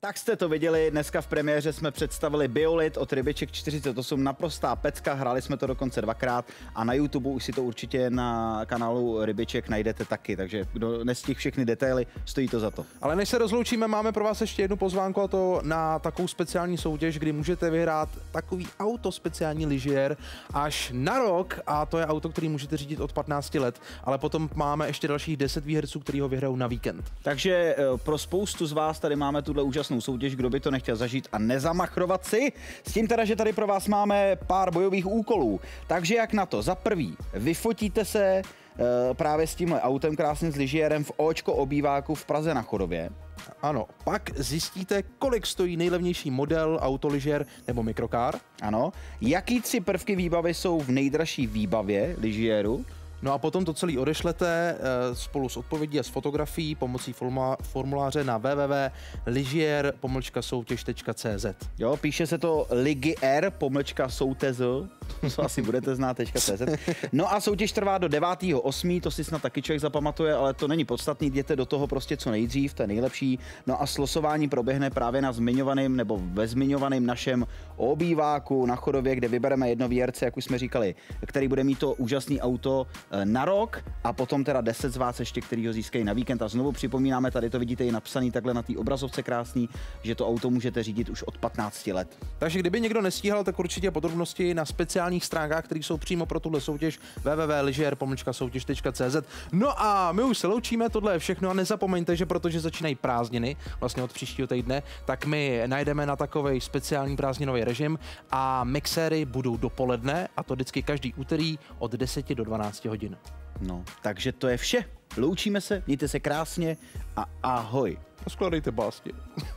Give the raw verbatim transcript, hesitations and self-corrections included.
Tak jste to viděli, dneska v premiéře jsme představili Biolit od Rybiček čtyřicet osm, naprostá pecka, hráli jsme to dokonce dvakrát a na YouTube už si to určitě na kanálu Rybiček najdete taky, takže kdo nestihl všechny detaily, stojí to za to. Ale než se rozloučíme, máme pro vás ještě jednu pozvánku, a to na takovou speciální soutěž, kdy můžete vyhrát takový auto speciální lyžier až na rok, a to je auto, který můžete řídit od patnácti let, ale potom máme ještě dalších deset výherců, který ho vyhrajou na víkend. Takže pro spoustu z vás tady máme tuhle úžasnou soutěž, kdo by to nechtěl zažít a nezamachrovat si. S tím teda, že tady pro vás máme pár bojových úkolů. Takže jak na to? Za prvý, vyfotíte se uh, právě s tímhle autem krásným s lyžiérem v Očko obýváku v Praze na Chodově. Ano, pak zjistíte, kolik stojí nejlevnější model autolyžér nebo mikrokár. Ano, jaký tři prvky výbavy jsou v nejdražší výbavě lyžiéru. No a potom to celé odešlete e, spolu s odpovědí a s fotografií pomocí formuláře na w w w tečka lyžier pomlčka soutěž tečka c z. Jo, píše se to ligier pomlčka soutěž, to asi budete znát .cz. No a soutěž trvá do devátého osmého to si snad taky člověk zapamatuje, ale to není podstatný, jděte do toho prostě co nejdřív, to je nejlepší. No a slosování proběhne právě na zmiňovaném nebo ve zmiňovaném našem obýváku na Chodově, kde vybereme jedno výherce, jak už jsme říkali, který bude mít to úžasné auto na rok a potom teda deset z vás ještě, který ho získají na víkend. A znovu připomínáme, tady to vidíte i napsaný takhle na té obrazovce krásný, že to auto můžete řídit už od patnácti let. Takže kdyby někdo nestíhal, tak určitě podrobnosti na speciálních stránkách, které jsou přímo pro tuhle soutěž w w w tečka lyžier pomlčka soutěž tečka c z. No a my už se loučíme, tohle je všechno a nezapomeňte, že protože začínají prázdniny, vlastně od příštího týdne, tak my najdeme na takovej speciální prázdninový režim a mixéry budou dopoledne, a to vždycky každý úterý od deseti do dvanácti hodin. No, takže to je vše. Loučíme se, mějte se krásně a ahoj. A skládejte básně.